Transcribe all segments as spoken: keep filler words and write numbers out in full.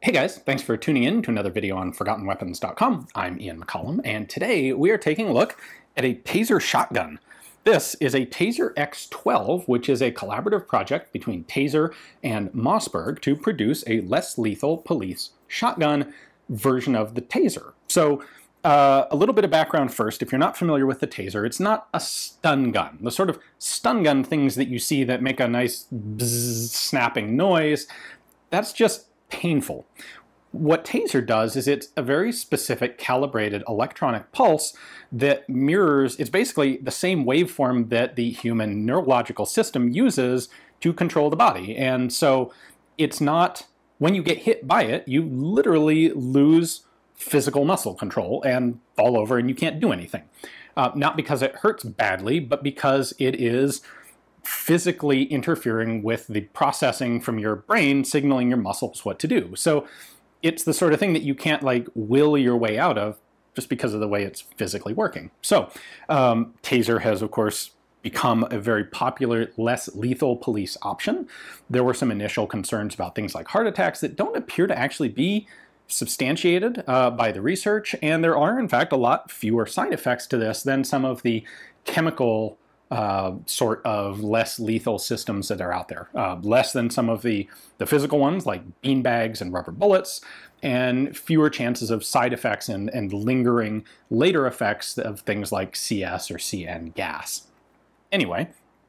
Hey guys, thanks for tuning in to another video on forgotten weapons dot com. I'm Ian McCollum, and today we are taking a look at a Taser shotgun. This is a Taser X twelve, which is a collaborative project between Taser and Mossberg to produce a less lethal police shotgun version of the Taser. So uh, a little bit of background first. If you're not familiar with the Taser, it's not a stun gun. The sort of stun gun things that you see that make a nice bzzz snapping noise, that's just painful. What Taser does is it's a very specific calibrated electronic pulse that mirrors, it's basically the same waveform that the human neurological system uses to control the body. And so it's not, when you get hit by it, you literally lose physical muscle control and fall over and you can't do anything. Uh, not because it hurts badly, but because it is physically interfering with the processing from your brain, signaling your muscles what to do. So it's the sort of thing that you can't like will your way out of just because of the way it's physically working. So um, Taser has, of course, become a very popular, less lethal police option. There were some initial concerns about things like heart attacks that don't appear to actually be substantiated uh, by the research, and there are, in fact, a lot fewer side effects to this than some of the chemical Uh, sort of less lethal systems that are out there. Uh, less than some of the, the physical ones like beanbags and rubber bullets, and fewer chances of side effects and, and lingering later effects of things like C S or C N gas. Anyway,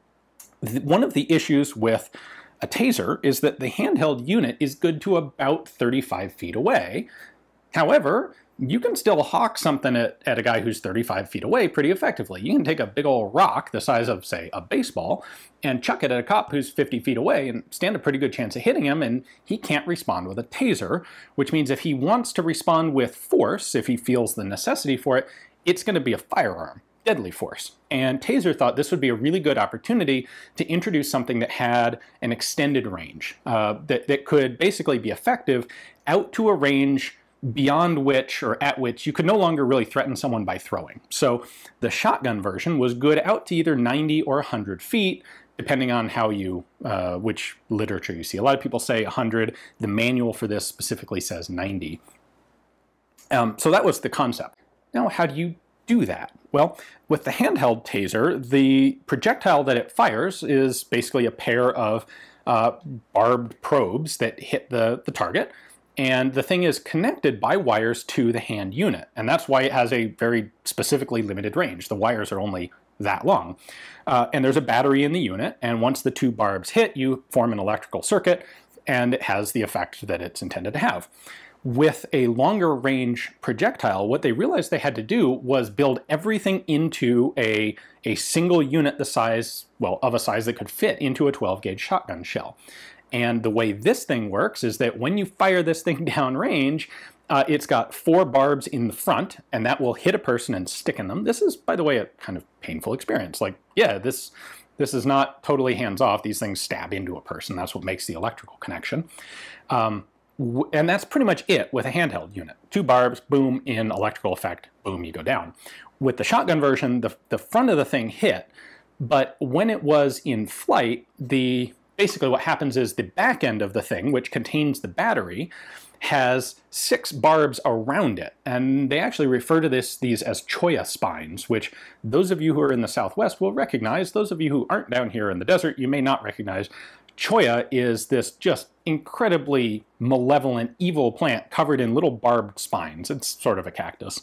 one of the issues with a Taser is that the handheld unit is good to about thirty-five feet away. However, you can still hawk something at, at a guy who's thirty-five feet away pretty effectively. You can take a big old rock the size of, say, a baseball and chuck it at a cop who's fifty feet away and stand a pretty good chance of hitting him, and he can't respond with a Taser, which means if he wants to respond with force, if he feels the necessity for it, it's going to be a firearm, deadly force. And Taser thought this would be a really good opportunity to introduce something that had an extended range, uh, that, that could basically be effective out to a range beyond which, or at which, you could no longer really threaten someone by throwing. So the shotgun version was good out to either ninety or one hundred feet, depending on how you, uh, which literature you see. A lot of people say one hundred. The manual for this specifically says ninety. Um, so that was the concept. Now, how do you do that? Well, with the handheld Taser, the projectile that it fires is basically a pair of uh, barbed probes that hit the, the target. And the thing is connected by wires to the hand unit. And that's why it has a very specifically limited range. The wires are only that long. Uh, and there's a battery in the unit. And once the two barbs hit, you form an electrical circuit, and it has the effect that it's intended to have. With a longer range projectile, what they realized they had to do was build everything into a, a single unit the size, well, of a size that could fit into a twelve gauge shotgun shell. And the way this thing works is that when you fire this thing downrange, uh, it's got four barbs in the front, and that will hit a person and stick in them. This is, by the way, a kind of painful experience. Like, yeah, this, this is not totally hands-off. These things stab into a person. That's what makes the electrical connection. Um, and that's pretty much it with a handheld unit. Two barbs, boom, in electrical effect, boom, you go down. With the shotgun version, the, the front of the thing hit, but when it was in flight, the basically what happens is the back end of the thing, which contains the battery, has six barbs around it. And they actually refer to this these as cholla spines, which those of you who are in the Southwest will recognize. Those of you who aren't down here in the desert, you may not recognize. Cholla is this just incredibly malevolent, evil plant covered in little barbed spines. It's sort of a cactus.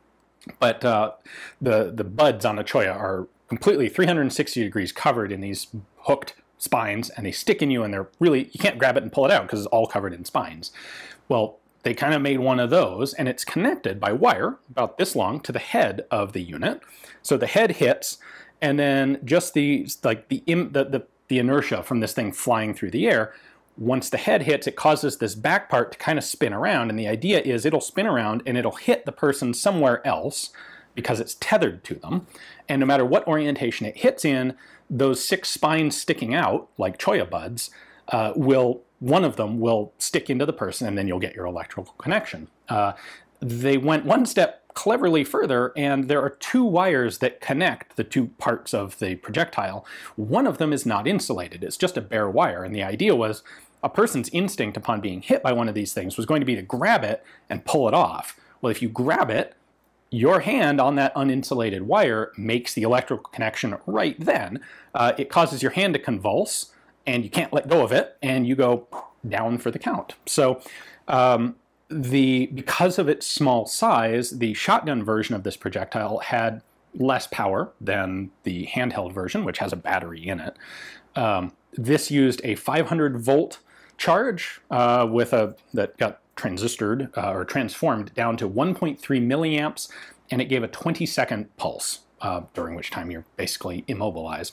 But uh, the, the buds on a cholla are completely three hundred sixty degrees covered in these hooked spines, and they stick in you, and they're really, you can't grab it and pull it out because it's all covered in spines. Well, they kind of made one of those, and it's connected by wire about this long to the head of the unit. So the head hits, and then just the like the the the, the inertia from this thing flying through the air. Once the head hits, it causes this back part to kind of spin around, and the idea is it'll spin around and it'll hit the person somewhere else because it's tethered to them. And no matter what orientation it hits in, those six spines sticking out, like cholla buds, uh, will, one of them will stick into the person, and then you'll get your electrical connection. Uh, they went one step cleverly further, and there are two wires that connect the two parts of the projectile. One of them is not insulated. It's just a bare wire, and the idea was a person's instinct upon being hit by one of these things was going to be to grab it and pull it off. Well, if you grab it, your hand on that uninsulated wire makes the electrical connection right then. Uh, it causes your hand to convulse, and you can't let go of it, and you go down for the count. So um, the because of its small size, the shotgun version of this projectile had less power than the handheld version, which has a battery in it. Um, this used a five hundred volt charge uh, with a that got transistored uh, or transformed down to one point three milliamps, and it gave a twenty second pulse, uh, during which time you're basically immobilized.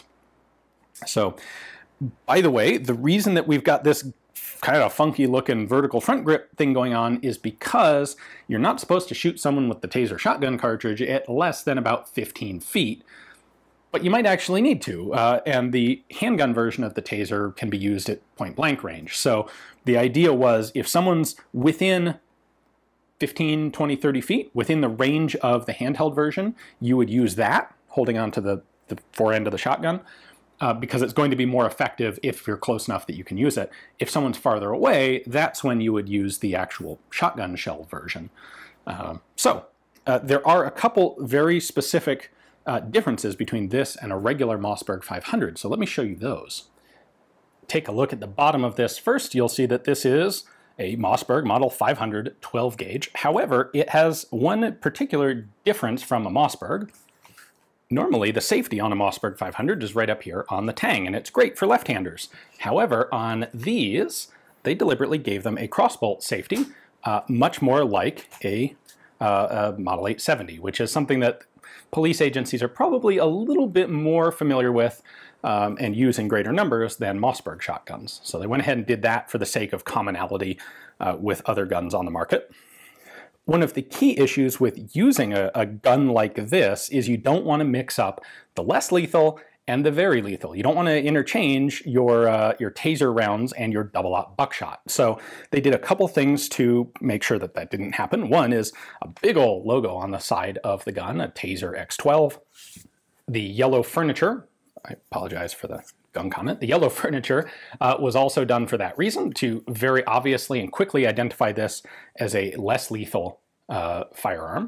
So, by the way, the reason that we've got this kind of funky looking vertical front grip thing going on is because you're not supposed to shoot someone with the Taser shotgun cartridge at less than about fifteen feet, but you might actually need to. Uh, and the handgun version of the Taser can be used at point blank range. So the idea was if someone's within fifteen, twenty, thirty feet, within the range of the handheld version, you would use that, holding onto the, the fore end of the shotgun. Uh, because it's going to be more effective if you're close enough that you can use it. If someone's farther away, that's when you would use the actual shotgun shell version. Uh, so uh, there are a couple very specific uh, differences between this and a regular Mossberg five hundred. So let me show you those. Take a look at the bottom of this first. You'll see that this is a Mossberg Model five hundred twelve gauge. However, it has one particular difference from a Mossberg. Normally, the safety on a Mossberg five hundred is right up here on the tang, and it's great for left-handers. However, on these, they deliberately gave them a crossbolt safety, uh, much more like a, uh, a Model eight seventy, which is something that police agencies are probably a little bit more familiar with um, and use in greater numbers than Mossberg shotguns. So they went ahead and did that for the sake of commonality uh, with other guns on the market. One of the key issues with using a, a gun like this is you don't want to mix up the less lethal and the very lethal. You don't want to interchange your, uh, your Taser rounds and your double-aught buckshot. So they did a couple things to make sure that that didn't happen. One is a big old logo on the side of the gun, a Taser X twelve. The yellow furniture, I apologize for the gun comment, the yellow furniture uh, was also done for that reason, to very obviously and quickly identify this as a less lethal uh, firearm.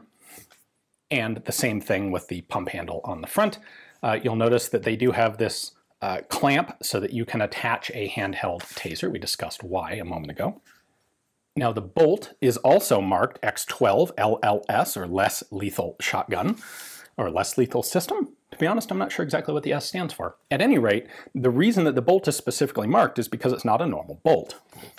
And the same thing with the pump handle on the front. Uh, you'll notice that they do have this uh, clamp so that you can attach a handheld taser. We discussed why a moment ago. Now the bolt is also marked X twelve L L S, or less lethal shotgun, or less lethal system. To be honest, I'm not sure exactly what the S stands for. At any rate, the reason that the bolt is specifically marked is because it's not a normal bolt.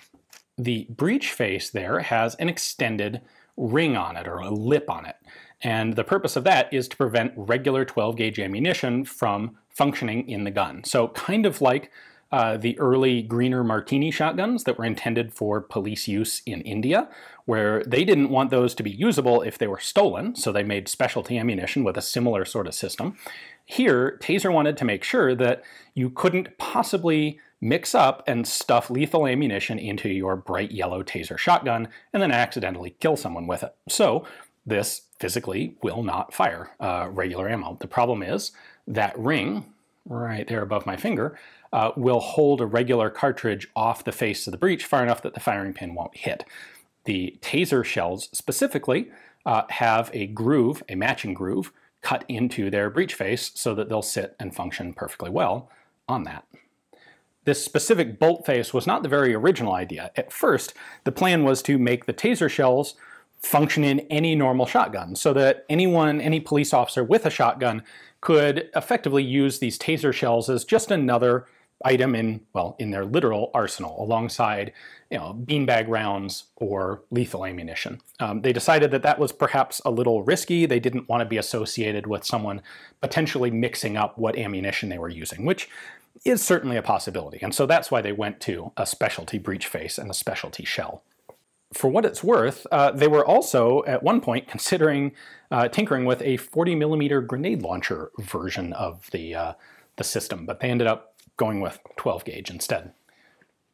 The breech face there has an extended ring on it, or a lip on it. And the purpose of that is to prevent regular twelve gauge ammunition from functioning in the gun. So kind of like uh, the early Greener Martini shotguns that were intended for police use in India, where they didn't want those to be usable if they were stolen, so they made specialty ammunition with a similar sort of system. Here, Taser wanted to make sure that you couldn't possibly mix up and stuff lethal ammunition into your bright yellow Taser shotgun and then accidentally kill someone with it. So this physically will not fire uh, regular ammo. The problem is that ring right there above my finger uh, will hold a regular cartridge off the face of the breech far enough that the firing pin won't hit. The Taser shells specifically uh, have a groove, a matching groove, cut into their breech face so that they'll sit and function perfectly well on that. This specific bolt face was not the very original idea. At first, the plan was to make the Taser shells function in any normal shotgun so that anyone, any police officer with a shotgun could effectively use these Taser shells as just another item in, well, in their literal arsenal alongside, you know, beanbag rounds or lethal ammunition. Um, they decided that that was perhaps a little risky. They didn't want to be associated with someone potentially mixing up what ammunition they were using, which is certainly a possibility. And so that's why they went to a specialty breech face and a specialty shell. For what it's worth, uh, they were also at one point considering uh, tinkering with a forty millimeter grenade launcher version of the, uh, the system, but they ended up going with twelve gauge instead.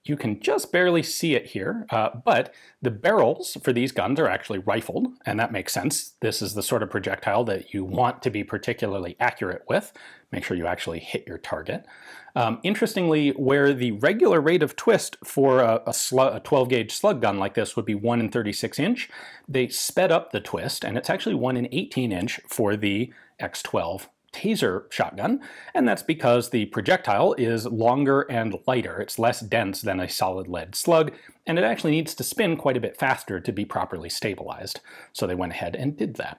You can just barely see it here, uh, but the barrels for these guns are actually rifled, and that makes sense. This is the sort of projectile that you want to be particularly accurate with. Make sure you actually hit your target. Um, interestingly, where the regular rate of twist for a, a twelve gauge slug gun like this would be one in thirty-six inch, they sped up the twist, and it's actually one in eighteen inch for the X twelve Taser shotgun, and that's because the projectile is longer and lighter. It's less dense than a solid lead slug, and it actually needs to spin quite a bit faster to be properly stabilized. So they went ahead and did that.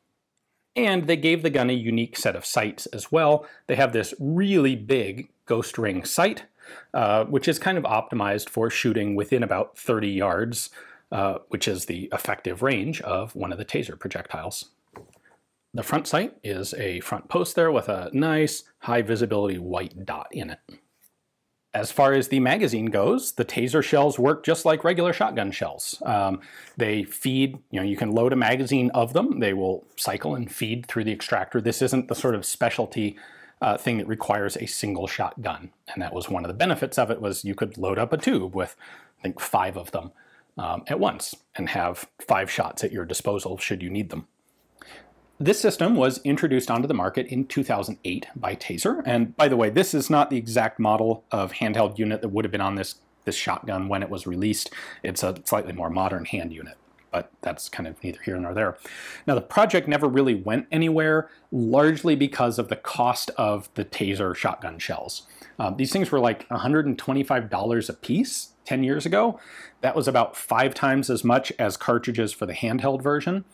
And they gave the gun a unique set of sights as well. They have this really big ghost ring sight, uh, which is kind of optimized for shooting within about thirty yards, uh, which is the effective range of one of the Taser projectiles. The front sight is a front post there with a nice high visibility white dot in it. As far as the magazine goes, the Taser shells work just like regular shotgun shells. Um, they feed, you know, you can load a magazine of them. They will cycle and feed through the extractor. This isn't the sort of specialty uh, thing that requires a single shot gun. And that was one of the benefits of it, was you could load up a tube with, I think, five of them um, at once and have five shots at your disposal should you need them. This system was introduced onto the market in two thousand eight by Taser, and by the way, this is not the exact model of handheld unit that would have been on this, this shotgun when it was released. It's a slightly more modern hand unit, but that's kind of neither here nor there. Now, the project never really went anywhere, largely because of the cost of the Taser shotgun shells. Um, these things were like one hundred twenty-five dollars a piece ten years ago. That was about five times as much as cartridges for the handheld version.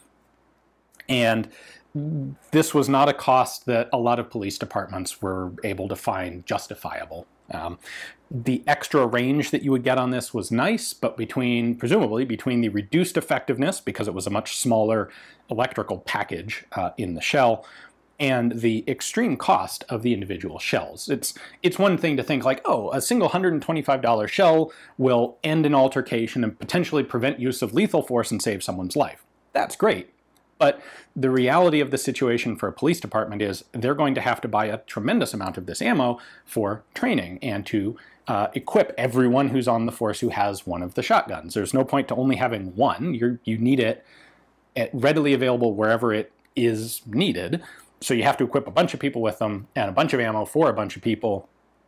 And this was not a cost that a lot of police departments were able to find justifiable. Um, the extra range that you would get on this was nice, but between, presumably, between the reduced effectiveness, because it was a much smaller electrical package uh, in the shell, and the extreme cost of the individual shells. It's, it's one thing to think like, oh, a single one hundred twenty-five dollar shell will end an altercation and potentially prevent use of lethal force and save someone's life. That's great. But the reality of the situation for a police department is they're going to have to buy a tremendous amount of this ammo for training and to uh, equip everyone who's on the force who has one of the shotguns. There's no point to only having one. You're, you need it readily available wherever it is needed. So you have to equip a bunch of people with them and a bunch of ammo for a bunch of people.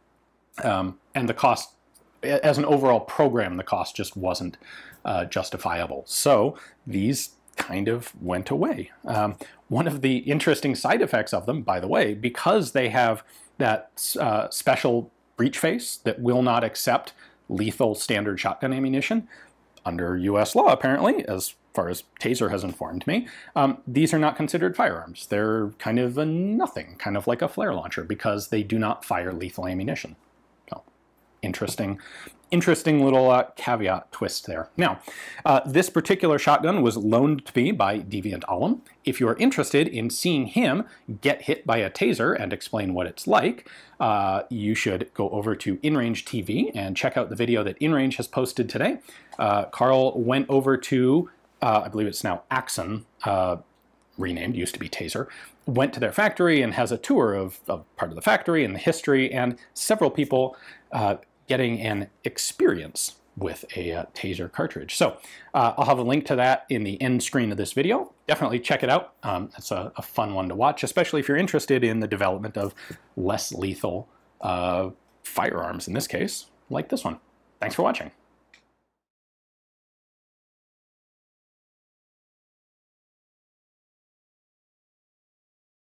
Um, and the cost, as an overall program, the cost just wasn't uh, justifiable. So these kind of went away. Um, one of the interesting side effects of them, by the way, because they have that uh, special breech face that will not accept lethal standard shotgun ammunition, under U S law apparently, as far as Taser has informed me, um, these are not considered firearms. They're kind of a nothing, kind of like a flare launcher, because they do not fire lethal ammunition. So, interesting. Interesting little uh, caveat twist there. Now, uh, this particular shotgun was loaned to me by Deviant Ollam. If you are interested in seeing him get hit by a taser and explain what it's like, uh, you should go over to InRange T V and check out the video that InRange has posted today. Uh, Carl went over to, uh, I believe it's now Axon, uh, renamed, used to be Taser, went to their factory and has a tour of, of part of the factory and the history, and several people uh, getting an experience with a uh, Taser cartridge. So uh, I'll have a link to that in the end screen of this video. Definitely check it out. Um, it's a, a fun one to watch, especially if you're interested in the development of less lethal uh, firearms, in this case, like this one. Thanks for watching.